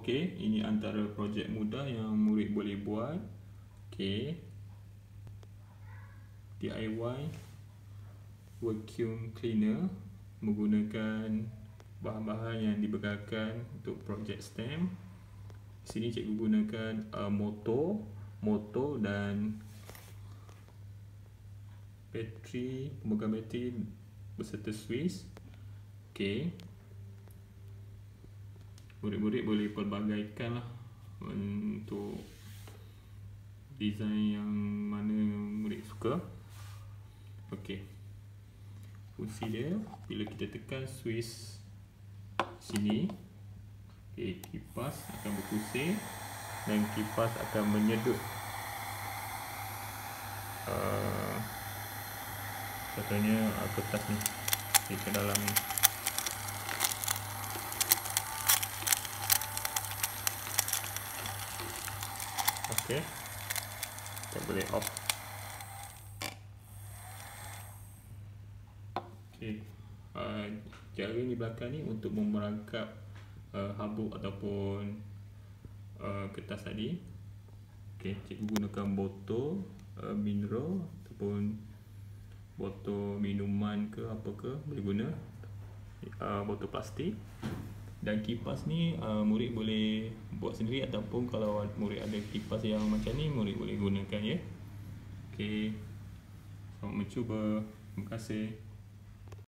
Okey, ini antara projek mudah yang murid boleh buat. Okey, DIY vacuum cleaner menggunakan bahan-bahan yang dibekalkan untuk projek STEM. Sini cikgu gunakan motor dan bateri, pemegang bateri beserta Swiss. Okey, murid-murid boleh pelbagaikan lah untuk design yang mana murid suka. Okey, fungsi dia bila kita tekan Swiss sini, okey, kipas akan berpusing dan kipas akan menyedut contohnya kertas ni ke dalam ni. Okey, kita boleh off. Okey, jaring di belakang ni untuk memerangkap habuk ataupun kertas tadi. Okey, cikgu gunakan botol mineral ataupun botol minuman ke apa ke boleh guna, botol plastik. Dan kipas ni murid boleh buat sendiri ataupun kalau murid ada kipas yang macam ni murid boleh gunakan ya. Okey, selamat mencuba. Terima kasih.